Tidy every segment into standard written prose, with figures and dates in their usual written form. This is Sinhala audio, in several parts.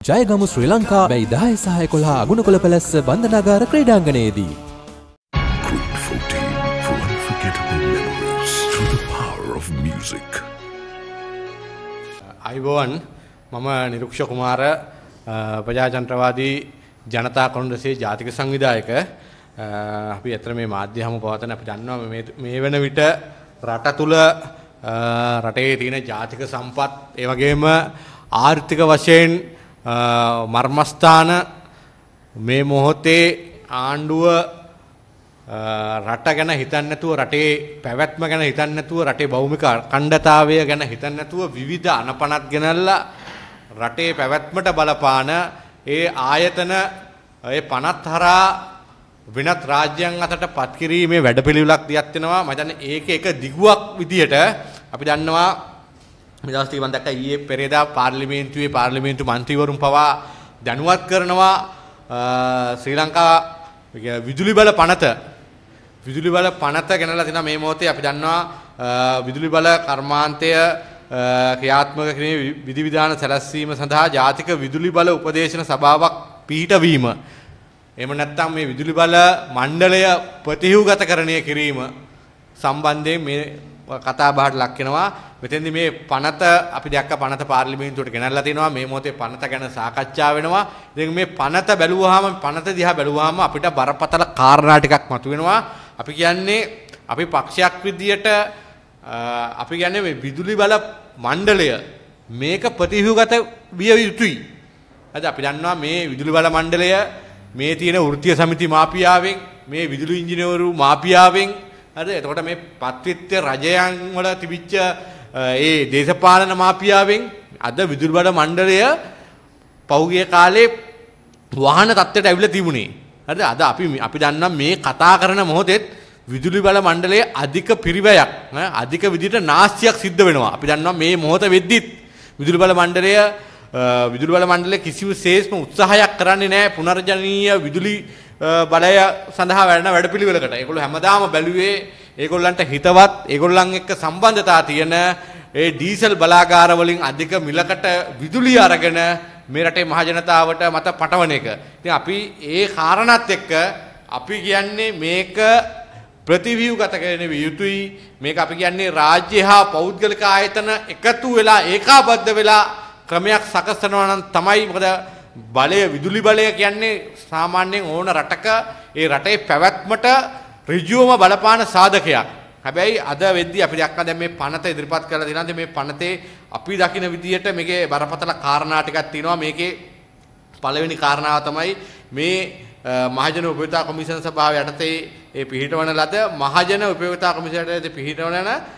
ජයගමු ශ්‍රී ලංකා මැයි 10 සහ 11 අගුණකොළ පැලැස්ස බන්ධනාගාර ක්‍රීඩාංගණයේදී Group 14 for unforgettable memories through the power of music. අයිබෝවන් මම නිරුක්ෂ කුමාර ප්‍රජාතන්ත්‍රවාදී ජනතා කොංග්‍රසයේ ජාතික සංවිධායක. අපි අතර මේ මාධ්‍ය හමු පවතන අපි දන්නවා මේ වෙන විට රට තුල රටේ තියෙන ජාතික සම්පත් ඒ වගේම ආර්ථික වශයෙන් මර්මස්ථාන මේ මොහොතේ ආණ්ඩුව රට ගැන හිතන්නේ නැතුව රටේ පැවැත්ම ගැන හිතන්නේ නැතුව රටේ භෞමික අඛණ්ඩතාවය ගැන හිතන්නේ නැතුව විවිධ අනපනත් ගෙනල්ලා රටේ පැවැත්මට බලපාන ඒ ආයතන ඒ පනත් හරහා වෙනත් රාජ්‍යයන් අතට පත් කිරීමේ වැඩපිළිවෙලක් දියත් වෙනවා. මම දන්නේ ඒක එක දිගුවක් විදියට අපි දන්නවා මේ දවස් ටික මම දැක්කා ඊයේ පෙරේදා පාර්ලිමේන්තු මන්ත්‍රීවරුන් පවා දැනුවත් කරනවා ශ්‍රී ලංකා විදුලි බල පනත ගෙනලා තිනා මේ මොහොතේ අපි දන්නවා විදුලි බල කර්මාන්තය ක්‍රියාත්මක කිරීමේ විධිවිධාන සැලැස්වීම සඳහා ජාතික විදුලි බල උපදේශන සභාවක් පිහිටවීම එහෙම නැත්නම් මේ විදුලි බල මණ්ඩලය ප්‍රතිව්‍යුහගතකරණය කිරීම සම්බන්ධයෙන් මේ කතා බහට ලක් වෙනවා. මෙතෙන්දි මේ පනත අපි දැක්ක පනත පාර්ලිමේන්තුවට ගෙනල්ලා තිනවා. මේ මොහොතේ පනත ගැන සාකච්ඡා වෙනවා. ඉතින් මේ පනත බැලුවාම පනත දිහා බැලුවාම අපිට බරපතල කාරණා ටිකක් මතුවෙනවා. අපි කියන්නේ අපි පක්ෂයක් විදියට අපි කියන්නේ මේ විදුලි බල මණ්ඩලය මේක ප්‍රතිව්‍යුහගත විය යුතුයි. අද අපි දන්නවා මේ විදුලි බල මණ්ඩලය මේ තියෙන වෘත්තීය සමිති මාපියාවෙන් මේ විදුලි ඉංජිනේරු මාපියාවෙන් හරිද? එතකොට මේ පත්විත්‍ය රජයන් වල තිබිච්ච ඒ දේශපාලන මාපියාවෙන් අද විදුලි බල මණ්ඩලය පෞගිය කාලේ වාහන තත්ත්වයට ඇවිල්ලා තිබුණේ. හරිද? අද අපි දන්නවා මේ කතා කරන මොහොතේත් විදුලි බල මණ්ඩලයේ අධික පිරිවැයක් අධික විදිහට නාස්තියක් සිද්ධ වෙනවා. අපි දන්නවා මේ මොහොත වෙද්දිත් විදුලි බල මණ්ඩලය කිසිම ශේෂ්ම උත්සාහයක් කරන්නේ නැහැ පුනර්ජනනීය විදුලි බලය සඳහා වැඩපිළිවෙලකට. ඒගොල්ලෝ හැමදාම බැලුවේ ඒගොල්ලන්ට හිතවත් ඒගොල්ලන් එක්ක සම්බන්ධතා තියෙන ඒ ඩීසල් බලාගාර වලින් අධික මිලකට විදුලිය අරගෙන මේ රටේ මහ ජනතාවට මත පටවන එක. ඉතින් අපි ඒ කාරණාත් එක්ක අපි කියන්නේ මේක ප්‍රතිව්‍යුහගත කරන යුතුයි. මේක අපි කියන්නේ රාජ්‍ය හා පෞද්ගලික ආයතන එකතු වෙලා ඒකාබද්ධ වෙලා ක්‍රමයක් සකසනවා නම් තමයි. මොකද බලය විදුලි බලය කියන්නේ සාමාන්‍යයෙන් ඕන රටක ඒ රටේ පැවැත්මට ඍජුවම බලපාන සාධකයක්. හැබැයි අද වෙද්දී අපි දැක්කා දැන් මේ පනත ඉදිරිපත් කරලා තියෙනවා. මේ පනතේ අපි දකින විදියට මේකේ බරපතල කාරණා ටිකක් තියෙනවා. මේකේ පළවෙනි කාරණාව තමයි මේ මහජන උපයෝගිතා කොමිෂන් සභාව යටතේ ඒ පිහිටවන ලද මහජන උපයෝගිතා කොමිෂන් යටතේ පිහිටවන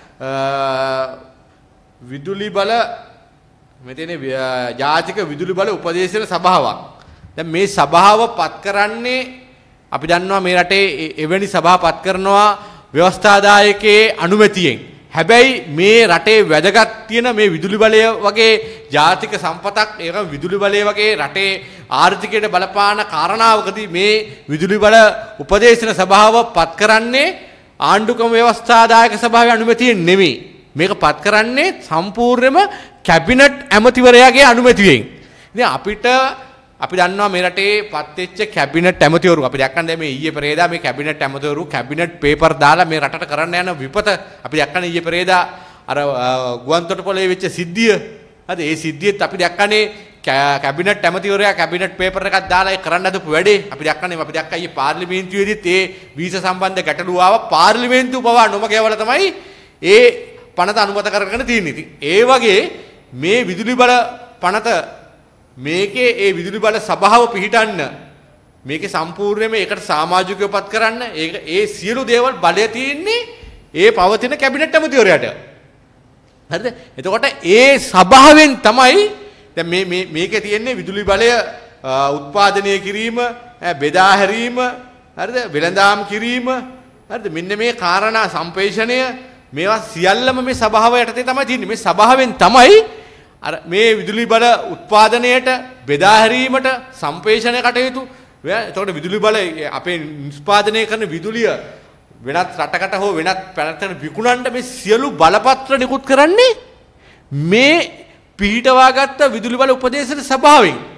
විදුලි බල මෙතන ජාතික විදුලි බල උපදේශන සභාවක්. දැන් මේ සභාව පත් කරන්නේ අපි දන්නවා මේ රටේ එවැනි සභා පත් කරනවා ව්‍යවස්ථාදායකයේ අනුමැතියෙන්. හැබැයි මේ රටේ වැදගත් තියෙන මේ විදුලි බලය වගේ ජාතික සම්පතක් ඒක විදුලි බලය වගේ රටේ ආර්ථිකයට බලපාන කාරණාවකදී මේ විදුලි බල උපදේශන සභාව පත් කරන්නේ ආණ්ඩුක්‍රම ව්‍යවස්ථාදායක සභාවේ අනුමැතියෙන් නෙමෙයි. මේක පත් කරන්නේ සම්පූර්ණයෙන්ම කැබිනට් ඇමතිවරයාගේ අනුමැතියෙන්. ඉතින් අපි දන්නවා මේ රටේ පත් වෙච්ච කැබිනට් ඇමතිවරු අපි දැක්කනේ මේ ඊයේ පෙරේදා මේ කැබිනට් ඇමතිවරු කැබිනට් පේපර් දාලා මේ රටට කරන්න යන විපත අපි දැක්කනේ ඊයේ පෙරේදා අර ගුවන්තොටුපොළේ වෙච්ච සිද්ධිය. හරි ඒ සිද්ධියත් අපි දැක්කනේ කැබිනට් ඇමතිවරයා කැබිනට් පේපර් එකක් දාලා ඒ කරන්න හදපු වැඩේ අපි දැක්කනේ. අපි දැක්කා ඊයේ පාර්ලිමේන්තුවේදීත් ඒ වීසා සම්බන්ධ ගැටලු ආව පාර්ලිමේන්තුව පවා නොමගයවල තමයි ඒ පනත අනුමත කරගෙන තියෙන්නේ. ඉතින් ඒ වගේ මේ විදුලි බල පනත මේකේ ඒ විදුලි බල සභාව පිහිටන්න මේකේ සම්පූර්ණයෙන්ම ඒකට සමාජිකයෝ පත් කරන්න ඒක ඒ සියලු දේවල් බලය තියෙන්නේ ඒ පවතින කැබිනට් ඇමතිවරයාට. හරිද? එතකොට ඒ සභාවෙන් තමයි දැන් මේකේ තියෙන්නේ විදුලි බලය උත්පාදනය කිරීම, බෙදා හැරීම, හරිද? වෙළඳාම් කිරීම, හරිද? මෙන්න මේ කාරණා සම්ප්‍රේෂණය මේවා සියල්ලම මේ සභාව යටතේ තමයි තියෙන්නේ. මේ සභාවෙන් තමයි අර මේ විදුලි බල උත්පාදනයට බෙදා හැරීමට සම්ප්‍රේෂණ කටයුතු. එතකොට විදුලි බල අපේ නිෂ්පාදනය කරන විදුලිය වෙනත් රටකට හෝ වෙනත් පැනකට විකුණන්න මේ සියලු බලපත්‍ර නිකුත් කරන්නේ මේ පිහිටවාගත්ත විදුලි බල උපදේශන සභාවෙන්.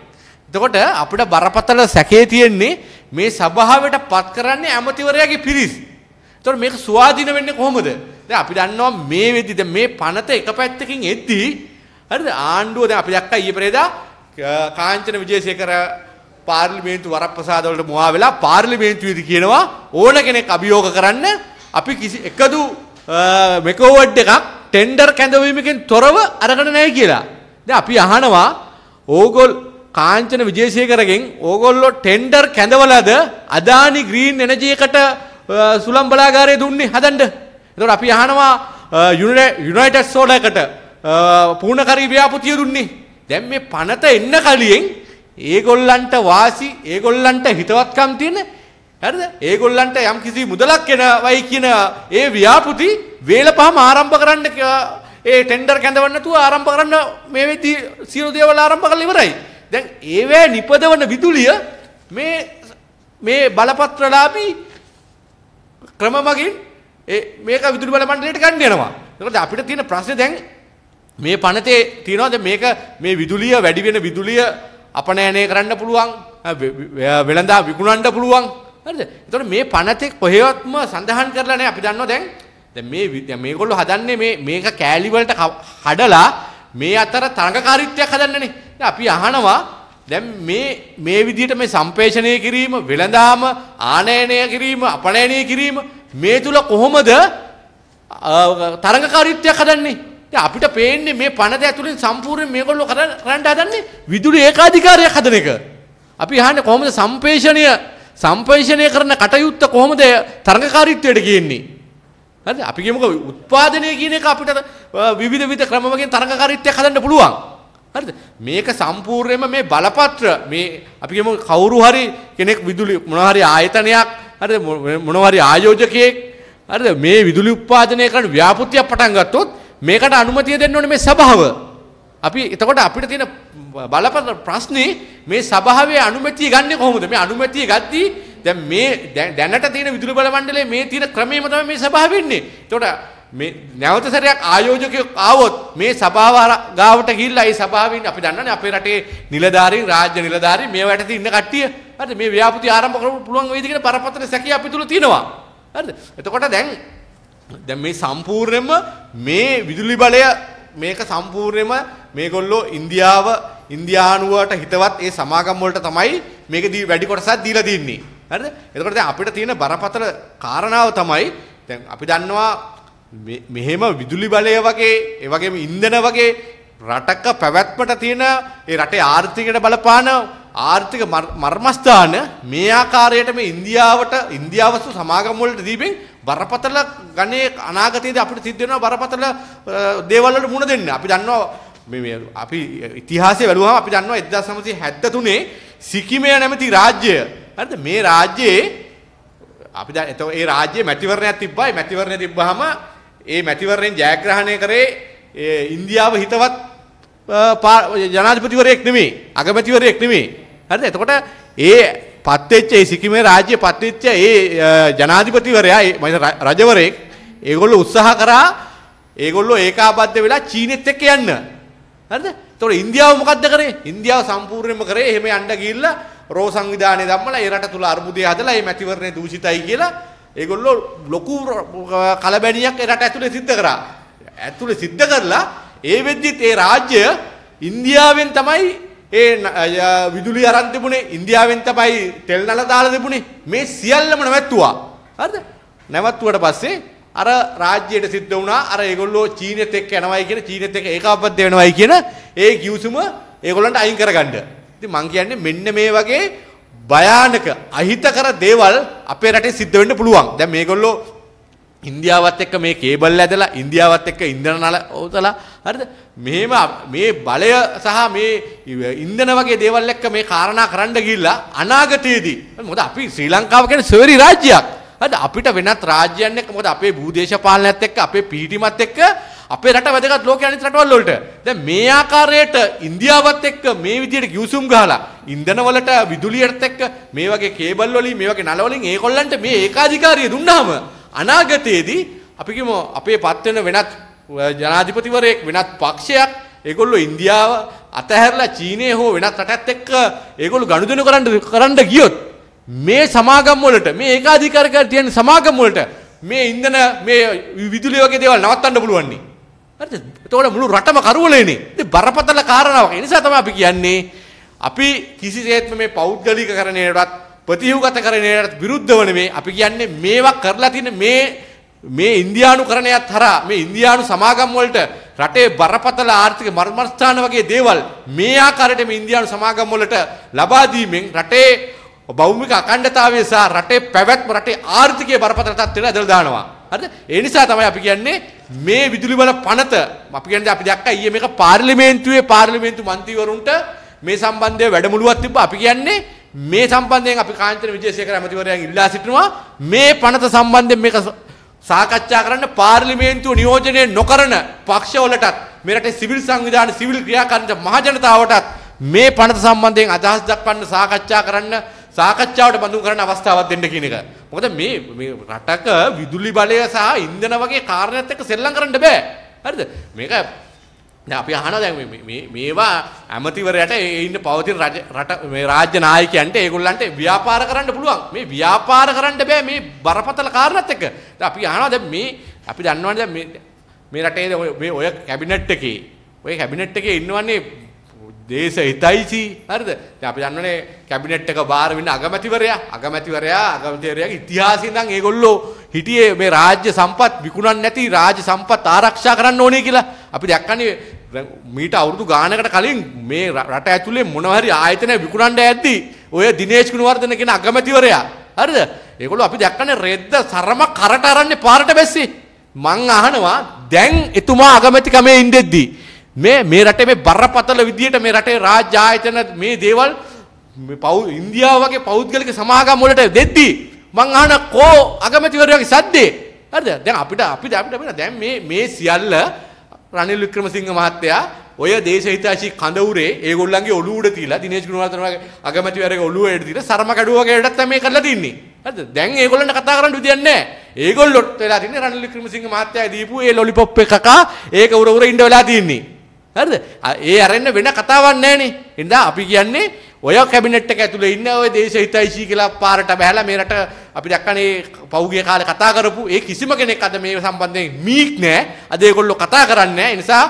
එතකොට අපිට බරපතල සැකේ තියෙන්නේ මේ සභාවට පත් කරන්නේ ඇමතිවරයාගේ පිරිස්. එතකොට මේක ස්වාධීන වෙන්නේ කොහොමද? දැන් අපි දන්නවා මේ වෙද්දි දැන් මේ පනත එක පැත්තකින් එද්දී හරිද ආණ්ඩුව දැන් අපි දැක්කා ඊයේ පෙරේදා කාංචන විජේසේකර පාර්ලිමේන්තු වරප්‍රසාද වලට මුවා වෙලා පාර්ලිමේන්තුවේදී කියනවා ඕන කෙනෙක් අභියෝග කරන්න අපි කිසි එකදු මෙකෝවඩ් එකක් ටෙන්ඩර් කැඳවීමකින් තොරව අරගෙන නැහැ කියලා. දැන් අපි අහනවා කාංචන විජේසේකරගෙන් ඕගොල්ලෝ ටෙන්ඩර් කැඳවලාද අදානි ග්‍රීන් එනර්ජි එකට සුළං බලාගාරය දුන්නේ හදන්න. එතකොට අපි අහනවා යුනයිටඩ් සෝලර් එකට පූර්ණකාරී ව්‍යාපෘතිය දුන්නේ. දැන් මේ පනත එන්න කලින් ඒගොල්ලන්ට වාසි ඒගොල්ලන්ට හිතවත්කම් තියෙන හරිද? ඒගොල්ලන්ට යම් කිසි මුදලක් එනවයි කියන ඒ ව්‍යාපෘති වේලපහම ආරම්භ කරන්න ඒ ටෙන්ඩර් කැඳවන්න නැතුව ආරම්භ කරන්න මේ වෙද්දී සියලු දේවල් ආරම්භ කරලා ඉවරයි. දැන් ඒවැ නිපදවන විදුලිය මේ බලපත්‍රලාභී ක්‍රම මගින් මේක විදුලි බල මණ්ඩලයට ගන්න යනවා. ඒකට අපිට තියෙන ප්‍රශ්නේ දැන් මේ පනතේ තියෙනවා දැන් මේක මේ විදුලිය වැඩි වෙන විදුලිය අපනයනය කරන්න පුළුවන් වෙළඳා විකුණන්න පුළුවන් හරිද? ඒතකොට මේ පනතේ කොහෙවත්ම සඳහන් කරලා නැහැ. අපි දන්නවා දැන් මේගොල්ලෝ හදන්නේ මේක කෑලි වලට හඩලා මේ අතර තරඟකාරීත්වයක් හදන්නනේ. දැන් අපි අහනවා දැන් මේ විදිහට මේ සම්පේෂණය කිරීම වෙළඳාම ආනයනය කිරීම අපනයනය කිරීම මේ තුල කොහොමද තරඟකාරීත්වයක් හදන්නේ? දැන් අපිට පේන්නේ මේ පනත ඇතුලෙන් සම්පූර්ණයෙන් මේගොල්ලෝ කරන්න හදන්නේ විදුලි ඒකාධිකාරයක් හදන එක. අපි අහන්නේ කොහොමද සම්පේෂණය කරන කටයුත්ත කොහොමද තරඟකාරීත්වයට ගේන්නේ? හරිද? අපි කියමුකෝ උත්පාදනය කියන එක අපිට විවිධ ක්‍රම වලින් තරඟකාරීත්වයක් හදන්න පුළුවන්. හරිද? මේක සම්පූර්ණයෙන්ම මේ බලපත්‍ර මේ අපි කියමු කවුරු හරි කෙනෙක් විදුලි මොනවා හරි ආයතනයක් හරිද මොනවා හරි ආයෝජකයෙක් හරිද මේ විදුලි උත්පාදනය කරන ව්‍යාපෘතියක් පටන් ගත්තොත් මේකට අනුමැතිය දෙන්න ඕනේ මේ සභාව. අපි එතකොට අපිට තියෙන බලපත්‍ර ප්‍රශ්නේ මේ සභාවේ අනුමැතිය ගන්නෙ කොහොමද? මේ අනුමැතිය ගද්දී දැන් මේ දැනට තියෙන විදුලි බල මණ්ඩලයේ මේ තියෙන ක්‍රමයම තමයි මේ සභාව වෙන්නේ. එතකොට මේ නැවත සැරයක් ආයෝජකයෙක් ආවොත් මේ සභාව ගාවට ගිහිල්ලා ඒ සභාවෙන් අපි දන්නනේ අපේ රටේ නිලධාරීන් රාජ්‍ය නිලධාරීන් මේ වැටේ ඉන්න කට්ටිය හරිද මේ ව්‍යාපෘති ආරම්භ කරන්න පුළුවන් වේද කියන බරපතල සැකය අපි තුල තියෙනවා. හරිද? එතකොට දැන් මේ සම්පූර්ණයෙන්ම මේ විදුලි බලය මේක සම්පූර්ණයෙන්ම මේගොල්ලෝ ඉන්දියානුවට හිතවත් ඒ සමාගම් වලට තමයි මේක වැඩි කොටසක් දීලා තින්නේ. හරිද? එතකොට දැන් අපිට තියෙන බරපතල කාරණාව තමයි දැන් අපි දන්නවා මෙහෙම විදුලි බලය වගේ ඒ වගේම ඉන්ධන වගේ රටක පැවැත්මට තියෙන ඒ රටේ ආර්ථිකයට බලපාන ආර්ථික මර්මස්ථාන මේ ආකාරයට මේ ඉන්දියාවස්තු සමාගම් වලට දීපෙන් බරපතල ගණේ අනාගතයේදී අපිට සිද්ධ වෙනවා බරපතල දේවල් වලට මුහුණ දෙන්න. අපි දන්නවා අපි ඉතිහාසය බැලුවම අපි දන්නවා 1973 සිකිමේ නැමැති රාජ්‍යය හරිද මේ රාජ්‍යයේ අපි දැන් ඒ රාජ්‍යයේ මැතිවරණයක් තිබ්බා. ඒ මැතිවරණය තිබ්බහම ඒ මැතිවරණයෙන් ජයග්‍රහණය කරේ ඉන්දියාව හිතවත් ජනාධිපතිවරයෙක් නෙමෙයි අගමැතිවරයෙක් නෙමෙයි. හරිද? එතකොට ඒ පත්වෙච්ච ඒ සිකිමේ රාජ්‍යයේ පත්වෙච්ච ඒ ජනාධිපතිවරයා රජවරයෙක් ඒගොල්ලෝ උත්සාහ කරා ඒගොල්ලෝ ඒකාබද්ධ වෙලා චීනෙත් එක්ක යන්න. හරිද? එතකොට ඉන්දියාව මොකද්ද කරේ? ඉන්දියාව සම්පූර්ණයෙන්ම කරේ එහෙම යන්න ගිහිල්ලා රෝ සංවිධානය ධම්මලා ඒ රට තුල අර්බුදය හදලා ඒ මැතිවරණය දූෂිතයි කියලා ඒගොල්ලෝ ලොකු කලබැණියක් ඒ රට ඇතුලේ සිද්ධ කරා. ඇතුලේ සිද්ධ කරලා ඒ වෙද්දිත් ඒ රාජ්‍ය ඉන්දියාවෙන් තමයි විදුලි අරන් තිබුණේ. ඉන්දියාවෙන් තමයි තෙල් නල දාලා තිබුණේ. මේ සියල්ලම නැවැත්තුවා. හරිද? නැවැත්තුවට පස්සේ අර රාජ්‍යයට සිද්ධ වුණා අර ඒගොල්ලෝ චීනෙත් එක්ක යනවයි කියන චීනෙත් එක්ක ඒකාබද්ධ වෙනවයි කියන ඒ කිව්සුම ඒගොල්ලන්ට අයින් කරගන්න. ඉතින් මං කියන්නේ මෙන්න මේ වගේ භයානක අහිතකර දේවල් අපේ රටේ සිද්ධ වෙන්න පුළුවන්. දැන් මේගොල්ලෝ ඉන්දියාවත් එක්ක මේ කේබල් ඇදලා ඉන්දියාවත් එක්ක ඉන්ධන නල ඔතලා හරිද? මෙහෙම මේ බලය සහ මේ ඉන්ධන වගේ දේවල් එක්ක මේ කාරණා කරන්න ගිහිල්ලා අනාගතයේදී මොකද අපි ශ්‍රී ලංකාව කියන්නේ සෙවරි රාජ්‍යයක්. හරිද? අපිට වෙනත් රාජ්‍යයන් එක්ක මොකද අපේ භූදේශපාලනයත් එක්ක අපේ පීඨිමත් එක්ක අපේ රට වැදගත් ලෝකයේ අනිත් රටවල් වලට. දැන් මේ ආකාරයට ඉන්දියාවත් එක්ක මේ විදියට කිව්සුම් ගහලා ඉන්ධන වලට විදුලියට එක්ක මේ වගේ කේබල් වලින් මේ වගේ නල වලින් ඒකොල්ලන්ට මේ ඒකාධිකාරිය දුන්නාම අනාගතයේදී අපි කියමු අපේ පත් වෙන වෙනත් ජනාධිපතිවරයෙක් වෙනත් පක්ෂයක් ඒගොල්ලෝ ඉන්දියාව අතහැරලා චීනයේ හෝ වෙනත් රටත් එක්ක ඒගොල්ලෝ ගනුදෙනු කරන්න ගියොත් මේ සමාගම් වලට මේ ඒකාධිකාරකයන් තියෙන සමාගම් වලට මේ ඉන්ධන මේ විදුලිය වගේ දේවල් නවත්තන්න පුළුවන් නේ. හරිද? එතකොට මුළු රටම කරුවලේනේ. ඉතින් බරපතල කාරණාවක්. ඒ නිසා තමයි අපි කියන්නේ අපි කිසිසේත්ම මේ පෞද්ගලිකකරණයටවත් ප්‍රතිහුගතකරණයට විරුද්ධව නෙමෙයි. අපි කියන්නේ මේවා කරලා තියෙන මේ ඉන්දියානුකරණයත් හරහා මේ ඉන්දියානු සමාගම් වලට රටේ බරපතල ආර්ථික මර්මස්ථාන වගේ දේවල් මේ ආකාරයට මේ ඉන්දියානු සමාගම් වලට ලබා දීමෙන් රටේ භෞමික අඛණ්ඩතාවය සහ රටේ පැවැත්ම රටේ ආර්ථිකයේ බරපතල තත්ත්වයට ඇදලා දානවා. හරිද? ඒ නිසා තමයි අපි කියන්නේ මේ විදුලි බල පනත අපි කියන්නේ අපි දැක්කා ඊයේ මේක පාර්ලිමේන්තු මන්ත්‍රීවරුන්ට මේ සම්බන්ධව වැඩමුළුවක් තිබ්බා. අපි කියන්නේ මේ සම්බන්ධයෙන් අපි කාන්තන විජේසේකර ඇමතිවරයාගෙන් ඉල්ලා සිටිනවා මේ පනත සම්බන්ධයෙන් මේක සාකච්ඡා කරන්න පාර්ලිමේන්තුව නියෝජනය නොකරන පක්ෂවලටත් මේ රටේ සිවිල් සංවිධාන සිවිල් ක්‍රියාකාරී මහ ජනතාවටත් මේ පනත සම්බන්ධයෙන් අදහස් දක්වන්න සාකච්ඡා කරන්න සාකච්ඡාවට බඳුන් කරන අවස්ථාවක් දෙන්න කියන එක. මොකද මේ රටක විදුලි බලය සහ ඉන්ධන වගේ කාරණාත් එක්ක සෙල්ලම් කරන්න බෑ. හරිද? මේක දැන් අපි අහනවා දැන් මේවා ඇමතිවරයාට ඉන්න පවතින රට මේ රාජ්‍ය නායකයන්ට ඒගොල්ලන්ට ව්‍යාපාර කරන්න පුළුවන්. මේ ව්‍යාපාර කරන්න බෑ මේ බරපතල කාරණාත් එක්ක. දැන් අපි අහනවා දැන් මේ අපි දන්නවනේ දැන් මේ රටේ මේ ඔය කැබිනට් එකේ ඉන්නවන්නේ දේශ හිතයිසි. හරිද? දැන් අපි දන්නවනේ කැබිනට් එක බාර වෙන අගමැතිවරයාගේ ඉතිහාසයෙන් නම් ඒගොල්ලෝ හිටියේ මේ රාජ්‍ය සම්පත් විකුණන්නේ නැති රාජ්‍ය සම්පත් ආරක්ෂා කරන්න ඕනේ කියලා. අපි දැක්කනේ මීට අවුරුදු ගානකට කලින් මේ රට ඇතුලේ මොනවා හරි ආයතන විකුණන්න යද්දී ඔය දිනේෂ් ගුණවර්ධන කියන අගමැතිවරයා හරිද? ඒගොල්ලෝ අපි දැක්කනේ රෙද්ද සරම කරට අරන්නේ පාරට බැස්සේ. මං අහනවා දැන් එතුමා අගමැතිකමේ ඉඳෙද්දී මේ රටේ මේ බරපතල විදියට මේ රටේ රාජ්‍ය ආයතන මේ දේවල් ඉන්දියාව වගේ පෞද්ගලික සමාගම් වලට දෙද්දී මං අහන කෝ අගමැතිවරයාගේ සද්දේ. හරිද? දැන් අපිට දැන් මේ සියල්ල රනිල් වික්‍රමසිංහ මහත්තයා ඔය දේශහිතයිසි කඳවුරේ ඒගොල්ලන්ගේ ඔළුව උඩ තියලා දිනේෂ් ගුණවර්ධන වගේ අගමැතිවරයාගේ ඔළුව උඩ තියලා සරම කැඩුවා වගේ වැඩක් තමයි මේ කරලා තින්නේ. හරිද? දැන් ඒගොල්ලන්ට කතා කරන්න විදියක් නැහැ. ඒගොල්ලොත් වෙලා තින්නේ රනිල් වික්‍රමසිංහ මහත්තයා දීපු ඒ ලොලිපොප් එක කකා ඒක උර ඉන්න වෙලා තින්නේ. හරිද? ඒ අරෙන්න වෙන කතාවක් නැහනේ. එහෙනම් අපි කියන්නේ ඔය කැබිනට් එක ඇතුලේ ඉන්න ඔය දේශහිතයිසි කියලා පාරට බහැලා මේ රට අපි දැක්කනේ පෞගිය කාලේ කතා කරපු ඒ කිසිම කෙනෙක් අද මේ සම්බන්ධයෙන් මීක් නැහැ. අද ඒගොල්ලෝ කතා කරන්නේ නැහැ. ඒ නිසා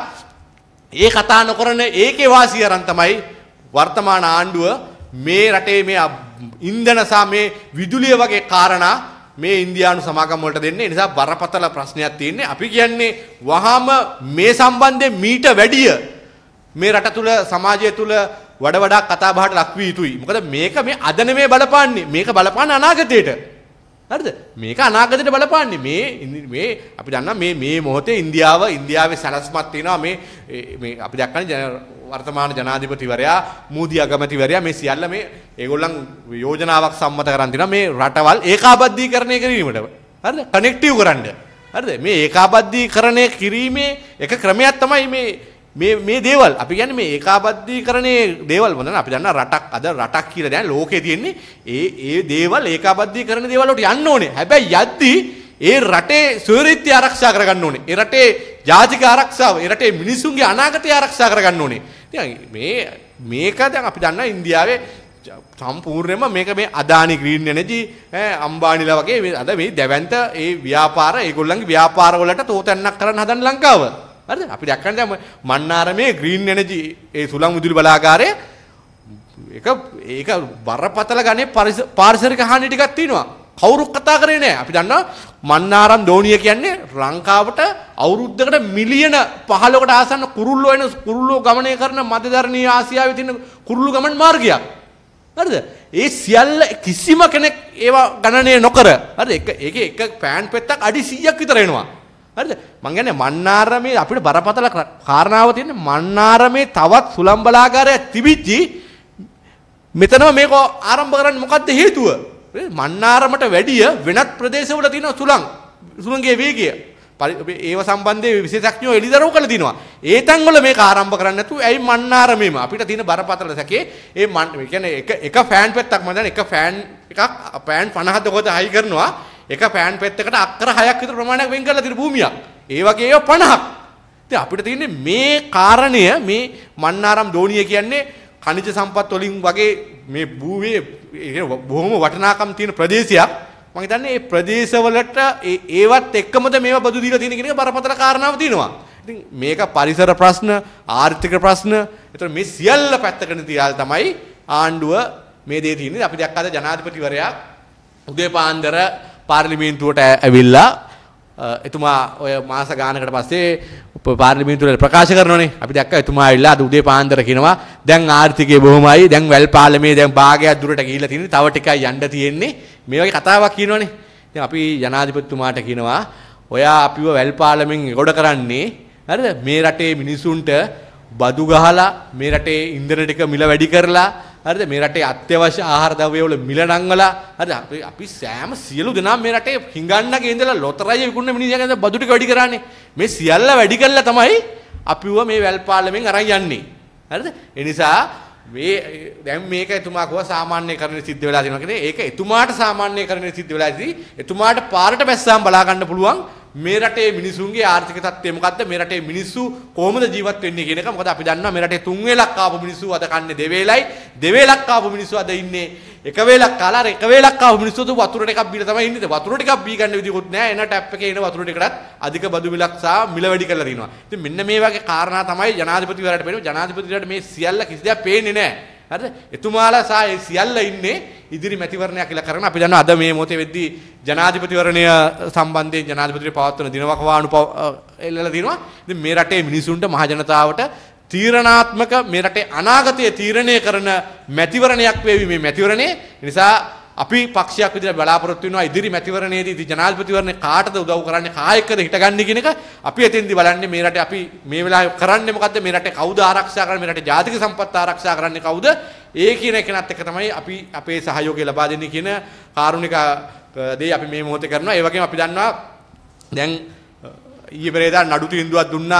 ඒ කතා නොකරන ඒකේ වාසිය අරන් තමයි වර්තමාන ආණ්ඩුව මේ රටේ මේ ඉන්ධන සහ මේ විදුලිය වගේ කාරණා මේ ඉන්දියානු සමාගම් වලට දෙන්නේ. ඒ නිසා බරපතල ප්‍රශ්නයක් තියෙන්නේ. අපි කියන්නේ වහාම මේ සම්බන්ධයෙන් මීට වැඩිය මේ රට තුල සමාජය තුල වඩා කතා බහට ලක් වී යුතුයි. මොකද මේක මේ අද නෙමෙයි බලපාන්නේ. මේක බලපාන්නේ අනාගතයට. හරිද? මේක අනාගතයට බලපාන්නේ. මේ අපි දන්නවා මේ මොහොතේ ඉන්දියාවේ සැලැස්මක් තියෙනවා. මේ අපි දැක්කනේ වර්තමාන ජනාධිපතිවරයා මෝදි අගමැතිවරයා මේ සියල්ල මේ ඒගොල්ලන් යෝජනාවක් සම්මත කරන් තිනවා මේ රටවල් ඒකාබද්ධීකරණය කිරීමට. හරිද? කනෙක්ටිව් කරන්න. හරිද? මේ ඒකාබද්ධීකරණය කිරීමේ එක ක්‍රමයක් තමයි මේ දේවල්. අපි කියන්නේ මේ ඒකාබද්ධීකරණයේ දේවල් මොනවාද? අපි දන්නා රටක් කියලා දැන් ලෝකේ තියෙන්නේ ඒ දේවල් ඒකාබද්ධීකරණ දේවල් වලට යන්න ඕනේ. හැබැයි යද්දී ඒ රටේ ස්වෛරීත්වය ආරක්ෂා කරගන්න ඕනේ. ඒ රටේ ජාතික ආරක්ෂාව, ඒ රටේ මිනිසුන්ගේ අනාගතය ආරක්ෂා කරගන්න ඕනේ. ඉතින් මේක දැන් අපි දන්නා ඉන්දියාවේ සම්පූර්ණයෙන්ම මේක මේ අදානි ග්‍රීන් එනර්ජි අම්බානිලා වගේ අද මේ දැවැන්ත ඒ ව්‍යාපාර ඒගොල්ලන්ගේ ව්‍යාපාර වලට තෝතැන්නක් කරන්න හදන ලංකාව. හරිද? අපි දැක්කනේ දැන් මන්නාරමේ ග්‍රීන් එනර්ජි ඒ සුළං විදුලි බලාගාරය ඒක බරපතල ගණේ පාරිසරික හානි ටිකක් තියෙනවා. කවුරුත් කතා කරේ නැහැ. අපි දන්නවා මන්නාරම් දෝණිය කියන්නේ ලංකාවට අවුරුද්දකට මිලියන 15කට ආසන්න කුරුල්ලෝ ගමනය කරන මධ්‍යධරණීය ආසියාවේ තියෙන කුරුල්ලු ගමන් මාර්ගයක්. හරිද? ඒ සියල්ල කිසිම කෙනෙක් ඒවා ගණනය නොකර හරිද? ඒකේ එක පෑන් පෙත්තක් අඩි 100ක් විතර එනවා. හරිද? මං කියන්නේ මන්නාරමේ අපිට බරපතල කාරණාව තියෙන්නේ මන්නාරමේ තවත් සුළං බලාගාරයක් තිබිච්චි මෙතනම මේක ආරම්භ කරන්න මොකද්ද හේතුව? මන්නාරමට වැඩිය වෙනත් ප්‍රදේශවල තියෙන සුළංගේ වේගය ඒව සම්බන්ධයෙන් විශේෂඥයෝ එළිදරව් කළ දිනවා. ඒ තැන්වල මේක ආරම්භ කරන්න නැතුව ඇයි මන්නාරමේම අපිට තියෙන බරපතල සැකේ ඒ කියන්නේ එක ෆෑන් පෙත්තක් මම දැන් එක ෆෑන් එකක් පෑන් 50 කොට හයි කරනවා එක ෆෑන් පෙත්තකට අක්කර 6ක් විතර ප්‍රමාණයක් වෙන් කරලා තියෙන භූමියක්. ඒ වගේ ඒවා 50ක්. ඉතින් අපිට තියෙන්නේ මේ කාරණය මේ මන්නාරම් දෝණිය කියන්නේ ඛනිජ සම්පත් වලින් වගේ මේ භූමියේ බොහොම වටිනාකම් තියෙන ප්‍රදේශයක්. මම හිතන්නේ මේ ප්‍රදේශවලට ඒවත් එක්කමද මේවා බදු දීලා තියෙන කියන එක බරපතල කාරණාවක් තියෙනවා. ඉතින් මේක පරිසර ප්‍රශ්න, ආර්ථික ප්‍රශ්න, ඒතර මේ සියල්ල පැත්තකට තියාලා තමයි ආණ්ඩුව මේ දේ තියෙන්නේ. අපි දැක්කද ජනාධිපතිවරයා උදේ පාන්දර පාර්ලිමේන්තුවට ඇවිල්ලා එතුමා ඔය මාස ගානකට පස්සේ පාර්ලිමේන්තුවේ ප්‍රකාශ කරනෝනේ. අපි දැක්කා එතුමා ඇවිල්ලා අද උදේ පාන්දර කියනවා දැන් ආර්ථිකය බොහොමයි, දැන් වැල් පාලමේ දැන් භාගයක් දුරට ගිහිල්ලා තියෙන්නේ, තව ටිකයි යන්න තියෙන්නේ. මේ වගේ කතාවක් කියනෝනේ. ඉතින් අපි ජනාධිපතිතුමාට කියනවා ඔයා අපිව වැල් පාලමෙන් ගොඩ කරන්නේ හරිද? මේ රටේ මිනිසුන්ට බදු ගහලා, මේ රටේ ඉන්ධන ටික මිල වැඩි කරලා, හරිද? මේ රටේ අත්‍යවශ්‍ය ආහාර ද්‍රව්‍ය වල මිල නංගලා, හරිද? අපි සෑම සියලු දෙනා මේ රටේ හිඟන්නගේ ඉඳලා ලොතරැය විකුණන මිනිහගෙන් බදු ටික වැඩි කරන්නේ. මේ සියල්ල වැඩි කළා තමයි අපිව මේ වැල් පාලමෙන් අරන් යන්නේ. හරිද? ඒ නිසා මේ දැන් මේක එතුමා සාමාන්‍යකරණය සිද්ධ වෙලා තියෙනවා කියන්නේ ඒක එතුමාට සාමාන්‍යකරණය සිද්ධ වෙලා ඉතින් එතුමාට පාරට බැස්සාම බලා ගන්න පුළුවන් මේ රටේ මිනිසුන්ගේ ආර්ථික තත්ත්වය මොකද්ද, මේ රටේ මිනිස්සු කොහොමද ජීවත් වෙන්නේ කියන එක. මොකද අපි දන්නවා මේ රටේ 3 වේලක් ආපු මිනිස්සු අද කන්නේ 2 වේලයි, 2 වේලක් ආපු මිනිස්සු අද ඉන්නේ 1 වේලක් කාලා, 1 වේලක් ආපු මිනිස්සු වතුර ටිකක් බීලා තමයි ඉන්නේ. වතුර ටිකක් බී ගන්න විදියකුත් නැහැ. එන ටැප් එකේ එන වතුර ටිකටත් අධික බදු මිලක් සහ මිල වැඩි කරලා තිනවා. ඉතින් මෙන්න මේ වගේ කාරණා තමයි ජනාධිපතිවරයාට පේන්නේ. ජනාධිපතිවරයාට මේ සියල්ල කිසි දෙයක් පේන්නේ නැහැ. හරිද? එතුමාලා සහ ඒ සියල්ල ඉන්නේ ඉදිරි මැතිවරණයක් කියලා කරන. අපි දන්නවා අද මේ මොහොතේ වෙද්දී ජනාධිපතිවරණය සම්බන්ධයෙන් ජනාධිපතිවරයා පවත්වන දිනවකවානු එල්ලලා තිනවා. ඉතින් මේ රටේ මිනිසුන්ට මහ ජනතාවට තීරණාත්මක මේ රටේ අනාගතය තීරණය කරන මැතිවරණයක් වේවි මේ මැතිවරණය. ඒ නිසා අපි පක්ෂයක් විදිහට බලාපොරොත්තු වෙනවා ඉදිරි මැතිවරණයේදී ජනාධිපතිවරණය කාටද උදව් කරන්නේ, කා එක්කද හිටගන්නේ කියන එක අපි එතෙන්දී බලන්නේ. මේ රටේ අපි මේ වෙලාවේ කරන්නේ මොකද්ද, මේ රටේ කවුද ආරක්ෂා කරන්නේ, මේ රටේ ජාතික සම්පත් ආරක්ෂා කරන්නේ කවුද, ඒ කියන එකනත් එක්ක තමයි අපි අපේ සහයෝගය ලබා දෙන්නේ කියන කාරුණික දේ අපි මේ මොහොතේ කරනවා. ඒ වගේම අපි දන්නවා දැන් ඊයේ පෙරේදා නඩු තීන්දුවක් දුන්නා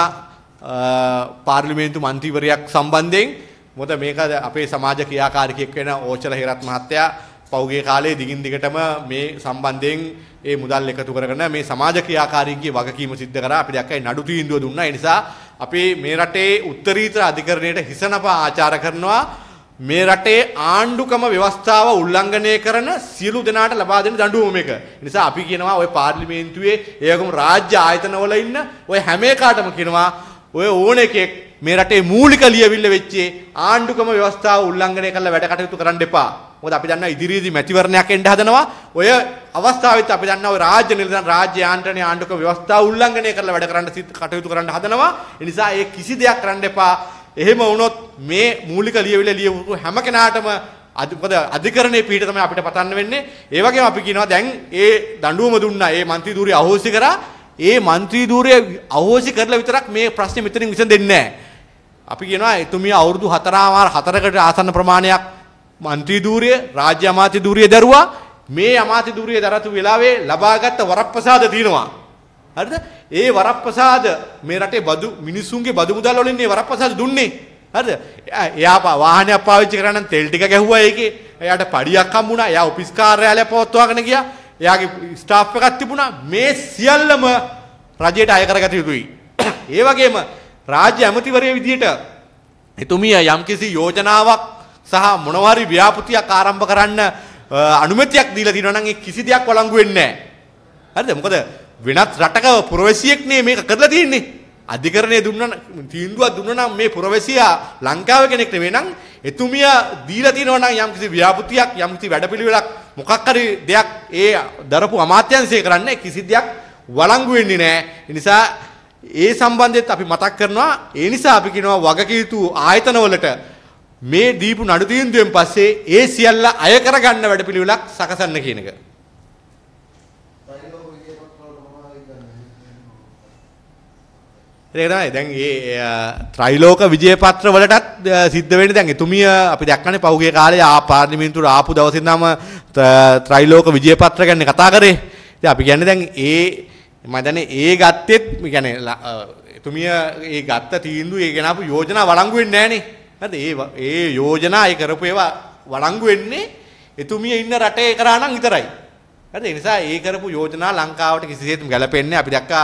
පාර්ලිමේන්තු මන්ත්‍රීවරයෙක් සම්බන්ධයෙන්. මොකද මේක අපේ සමාජ ක්‍රියාකාරිකයෙක් වෙන ඕචල හේරත් මහත්තයා පෞගේ කාලේ දිගින් දිගටම මේ සම්බන්ධයෙන් ඒ මුදල් එකතු කරගෙන මේ සමාජ ක්‍රියාකාරීන්ගේ වගකීම සිද්ධ කරා. අපි දැක්කයි නඩු තීන්දුව දුන්නා. ඒ නිසා අපි මේ රටේ උත්තරීතර අධිකරණයට හිසනපා ආචාර කරනවා. මේ රටේ ආණ්ඩුකම ව්‍යවස්ථාව උල්ලංඝනය කරන සියලු දෙනාට ලබා දෙන දඬුවම මේක. ඒ නිසා අපි කියනවා ඔය පාර්ලිමේන්තුවේ ඒකම රාජ්‍ය ආයතනවල ඉන්න ඔය හැම එකකටම කියනවා ඔය ඕන එකෙක් මේ රටේ මූලික ලියවිල්ල වෙච්ච ආණ්ඩුකම ව්‍යවස්ථාව උල්ලංඝනය කරලා වැඩ කටයුතු කරන්න එපා. මොකද අපි දන්නවා ඉදිරියේදී මැතිවරණයක් එන්න හදනවා. ඔය අවස්ථාවෙත් අපි දන්නවා ඔය රාජ්‍ය නිලධාරීන් රාජ්‍ය යාන්ත්‍රණයේ ආණ්ඩුකම ව්‍යවස්ථාව උල්ලංඝනය කරලා වැඩ කරන්න කටයුතු කරන්න හදනවා. ඒ නිසා ඒ කිසි දෙයක් කරන්න එපා. එහෙම වුණොත් මේ මූලික ලියවිල්ල ලියවපු හැම කෙනාටම මොකද අධිකරණයේ පිට තමයි අපිට පතන්න වෙන්නේ. ඒ වගේම අපි කියනවා දැන් ඒ දඬුවම දුන්නා. ඒ മന്ത്രി ධූරය අහෝසි කරා. ඒ മന്ത്രി ධූරය අහෝසි කරලා විතරක් මේ ප්‍රශ්නේ මෙතනින් විසඳෙන්නේ නැහැ. අපි කියනවා එතුමිය අවුරුදු 4කට ආසන්න ප්‍රමාණයක් മന്ത്രി ධූරය, රාජ්‍ය අමාත්‍ය ධූරය දරුවා. මේ අමාත්‍ය ධූරය දරතු වෙලාවේ ලබාගත් වරප්‍රසාද තියෙනවා. හරිද? ඒ වරප්‍රසාද මේ රටේ බදු මිනිස්සුන්ගේ බදු මුදල් වලින් මේ වරප්‍රසාද දුන්නේ. හරිද? එයා වාහනයක් පාවිච්චි කරා නම් තෙල් ටික ගැහුවා ඒකේ. එයාට පඩියක් හම්බුණා. එයා ඔෆිස් කාර්යාලය පවත්වාගෙන ගියා. එයාගේ ස්ටාෆ් එකක් තිබුණා. මේ සියල්ලම රජයට අය කරගත යුතුයි. ඒ වගේම රාජ්‍ය ඇමතිවරයෙක් විදියට එතුමිය යම්කිසි යෝජනාවක් සහ මොනවා හරි ව්‍යාපෘතියක් ආරම්භ කරන්න අනුමැතියක් දීලා තියෙනවා නම් ඒ කිසි දෙයක් වළංගු වෙන්නේ නැහැ. හරිද? මොකද වෙනත් රටක පුරවැසියෙක් නේ මේක කරලා තියෙන්නේ. අධිකරණයේ දුන්නා තීන්දුවක් දුන්නා නම් මේ පුරවැසියා ලංකාවේ කෙනෙක් නෙවෙයි නම් එතුමිය දීලා තියෙනවා නම් යම්කිසි ව්‍යාපෘතියක් යම්කිසි වැඩපිළිවෙලක් මොකක් හරි දෙයක් ඒ දරපු අමාත්‍යාංශය කරන්නේ කිසි දෙයක් වළංගු වෙන්නේ නැහැ. ඒ නිසා ඒ සම්බන්ධයෙන් අපි මතක් කරනවා. ඒ නිසා අපි කියනවා වගකීතු ආයතනවලට මේ දීපු නඩු තීන්දුවෙන් පස්සේ ඒ සියල්ල අය කරගන්න වැඩපිළිවෙලක් සකසන්න කියන එක. ඒක තමයි දැන් මේ ත්‍රිලෝක විජයපත්‍ර වලටත් සිද්ධ වෙන්නේ. දැන් එතුමිය අපි දැක්කනේ පහුගිය කාලේ පාර්ලිමේන්තුවට ආපු දවසේ ඉඳන්ම ත්‍රිලෝක විජයපත්‍ර ගැන කතා කරේ. ඉතින් අපි කියන්නේ දැන් මම දන්නේ ඒ ගත්තෙත් කියන්නේ එතුමිය ඒ ගත්ත තීන්දුව ඒ ගෙනාපු යෝජනා වළංගු වෙන්නේ නැහනේ. හරිද? ඒ යෝජනා ඒ කරපු ඒවා වළංගු වෙන්නේ එතුමිය ඉන්න රටේ කරා නම් විතරයි. හරිද? ඒ නිසා ඒ කරපු යෝජනා ලංකාවට කිසිසේත්ම ගැලපෙන්නේ නැහැ. අපි දැක්කා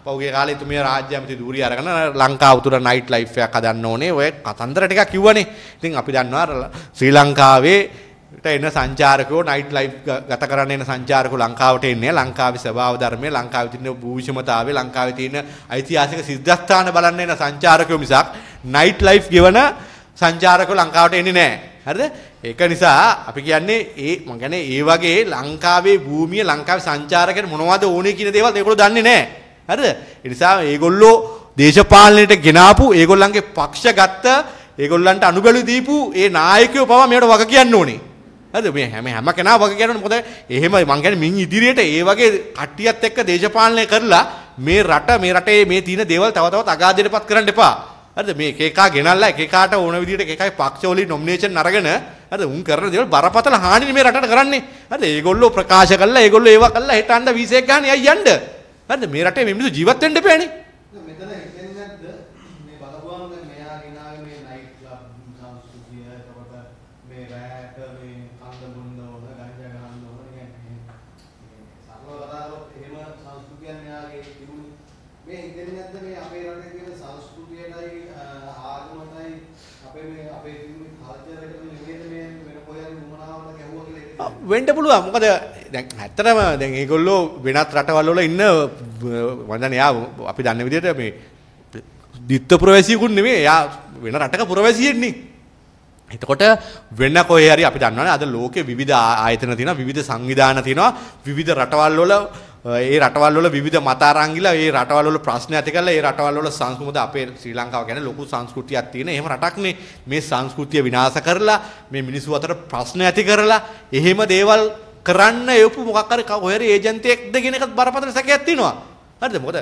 පෞගේ කාලේ තුමිය රාජ්‍ය ඇමති ධූරිය අරගෙන ලංකාව තුර නයිට් ලයිෆ් එකක් හදන්න ඕනේ. ඔය කතන්දර ටිකක් කිව්වනේ. ඉතින් අපි දන්නවා ශ්‍රී ලංකාවේ එන සංචාරකයෝ නයිට් ලයිෆ් ගත කරන්න එන සංචාරකයෝ ලංකාවට එන්නේ ලංකාවේ ස්වභාව ධර්මය ලංකාවේ තියෙන භූවිෂමතාවය ලංකාවේ තියෙන ඓතිහාසික සිද්ධාස්ථාන බලන්න එන සංචාරකයෝ මිසක් නයිට් ලයිෆ් ගෙවන සංචාරකයෝ ලංකාවට එන්නේ නැහැ. හරිද? ඒක නිසා අපි කියන්නේ මම කියන්නේ ඒ වගේ ලංකාවේ භූමිය ලංකාවේ සංචාරකයන්ට මොනවද ඕනේ කියන දේවල් ඒගොල්ලෝ දන්නේ නැහැ. හරිද? ඒ නිසා ඒගොල්ලෝ දේශපාලනයට ගෙනාපු ඒගොල්ලන්ගේ පක්ෂ ගත්ත ඒගොල්ලන්ට අනුබලු දීපු ඒ නායකයෝ පවා මේකට වග කියන්න ඕනේ. හරිද? මේ හැම කෙනා වග කියනවනේ. මොකද එහෙම මං කියන්නේ මින් ඉදිරියට ඒ වගේ කට්ටියත් එක්ක දේශපාලනය කරලා මේ රටේ මේ තියෙන දේවල් තව තවත් අගාධයටපත් කරන්න එපා. හරිද? මේ එක එකා ගෙනල්ලා එක එකාට ඕන විදිහට එක එකයි පක්ෂවලින් නොමිනේෂන් අරගෙන හරිද? උන් කරන දේවල් බරපතල හානිනේ මේ රටට කරන්නේ. හරිද? ඒගොල්ලෝ ප්‍රකාශ කළා ඒගොල්ලෝ ඒවා කළා හෙට අඬ වීසයක් ගන්න යයි යන්න. හරිද? මේ රටේ මේ මිනිස්සු ජීවත් වෙන්න එපානේ. මෙතන හිතෙන්නේ නැද්ද මේ බලපුවාම දැන් මෙයා ගෙනාවේ මේ නයිට් ක්ලබ් සංස්කෘතිය එතකොට මේ රෑට මේ කන්ද බොන්න ඕන ගංජා ගහන්න ඕන කියන්නේ සරලව කතාවොත් එහෙම සංස්කෘතියක් මෙයාගේ තිබුණේ මේ හිතෙන්නේ නැද්ද මේ අපේ රටේ තියෙන සංස්කෘතියටයි ආගමටයි අපේ තිබුණේ කල්චර් එකට මේ වෙන කොහෙන් උමනාවට ගැහුවා කියලා වෙන්න පුළුවන්. මොකද දැන් ඇත්තටම දැන් මේගොල්ලෝ වෙනත් රටවල් වල ඉන්න වන්දන යා අපි දන්න විදිහට මේ දිත්ත පුරවැසියෙකුත් නෙමෙයි. එයා වෙන රටක පුරවැසියෙන්නේ. එතකොට වෙන කොහේ හරි අපි දන්නවනේ අද ලෝකේ විවිධ ආයතන තියෙනවා, විවිධ සංවිධාන තියෙනවා, විවිධ රටවල් වල ඒ රටවල් වල විවිධ මත අරංගිලා ඒ රටවල් වල ප්‍රශ්න ඇති කරලා ඒ රටවල් වල සංස්කෘතිය අපේ ශ්‍රී ලංකාව කියන්නේ ලොකු සංස්කෘතියක් තියෙන එහෙම රටක්නේ. මේ සංස්කෘතිය විනාශ කරලා මේ මිනිස්සු අතර ප්‍රශ්න ඇති කරලා එහෙම දේවල් කරන්න යොපු මොකක් හරි කොහේ හරි ඒජන්තියෙක්ද කියන එකත් බරපතල සැකයක් තියෙනවා. හරිද? මොකද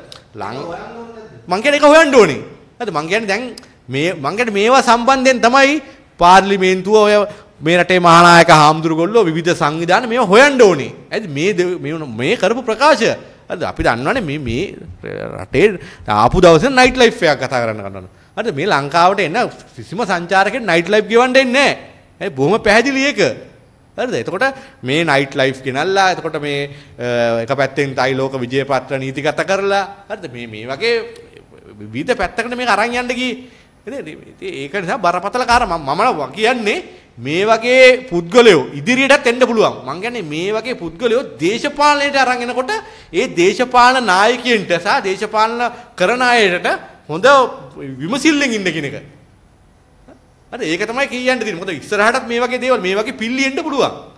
මං කියන්නේ ඒක හොයන්න ඕනේ. හරිද? මං කියන්නේ දැන් මේවා සම්බන්ධයෙන් තමයි පාර්ලිමේන්තුව ඔය මේ රටේ මහානායක හාමුදුරුවෝ විවිධ සංවිධාන මේවා හොයන්න ඕනේ. ඇයි මේ කරපු ප්‍රකාශය. හරිද? අපි දන්නවනේ මේ රටේ ආපු දවසේ නයිට් ලයිෆ් එකක් කතා කරනවා. හරිද? මේ ලංකාවට එන කිසිම සංචාරකෙක් නයිට් ලයිෆ් ගෙවන්න එන්නේ නැහැ. ඒ බොහොම පැහැදිලි ඒක. හරිද? එතකොට මේ නයිට් ලයිෆ් ගෙනල්ලා එතකොට මේ එක පැත්තෙන් තයි ලෝක විජේපත්‍ර නීතිගත කරලා හරිද? මේ වගේ විවිධ පැත්තකට මේක අරන් යන්න ගියේ. ඒක නිසා බරපතල කාරණා මම කියන්නේ මේ වගේ පුද්ගලයෝ ඉදිරියටත් එන්න පුළුවන්. මම කියන්නේ මේ වගේ පුද්ගලයෝ දේශපාලනයට අරන් එනකොට ඒ දේශපාලන නායකයන්ට සහ දේශපාලන කරන අයට හොඳ විමසිල්ලෙන් ඉන්න කියන එක. හරි ඒක තමයි කියන්න තියෙන්නේ. මොකද ඉස්සරහටත් මේ වගේ දේවල් මේ වගේ පිල්ලි එන්න පුළුවන්.